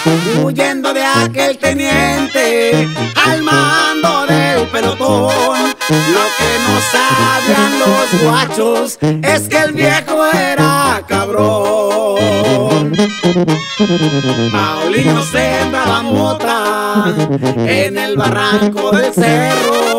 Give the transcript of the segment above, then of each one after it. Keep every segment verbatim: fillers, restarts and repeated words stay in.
huyendo de aquel teniente al mando del pelotón. Lo que no sabían los guachos es que el viejo era cabrón. Paulino sembraba mota en el barranco del cerro,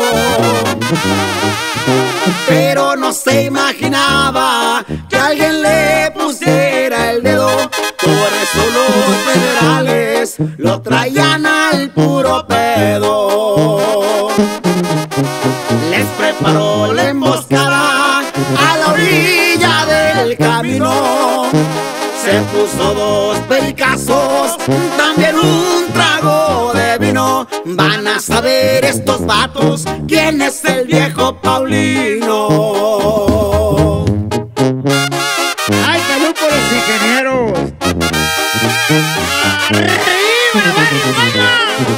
pero no se imaginaba que alguien le pusiera el dedo. Por eso los federales lo traían al puro pedo. Les preparó la emboscada a la orilla del camino. Se puso dos pericazos, también un trago de vino. Van a saber estos vatos quién es el viejo Paulino. ¡Ay, salud por los ingenieros! ¡Arriba, vaya, vaya!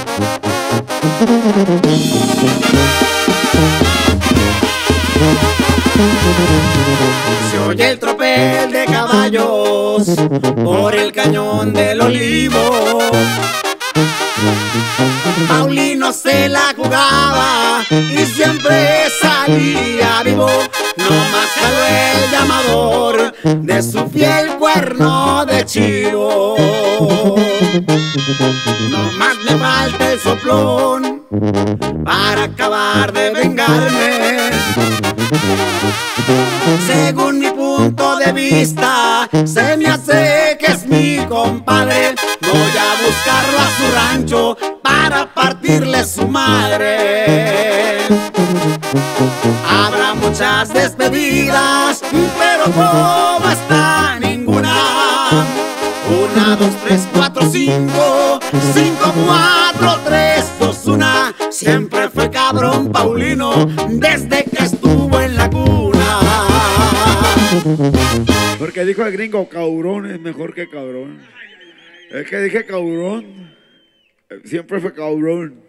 Se oye el tropel de caballos por el cañón del Olivo. Paulino se la jugaba y siempre salía vivo. Nomás jaló el llamador de su fiel cuerno de chivo. Nomás me falta el soplón para acabar de vengarme. Según mi punto de vista, se me hace que es mi compadre. Voy a buscarlo a su rancho para partirle su madre. Habrá muchas despedidas, pero como está ninguna. Una, dos, tres, cuatro, cinco, cinco, cuatro, tres, dos, una. Siempre fue cabrón Paulino desde que estuvo en la cuna. Porque dijo el gringo, cabrón es mejor que cabrón. Es que dije cabrón, siempre fue cabrón.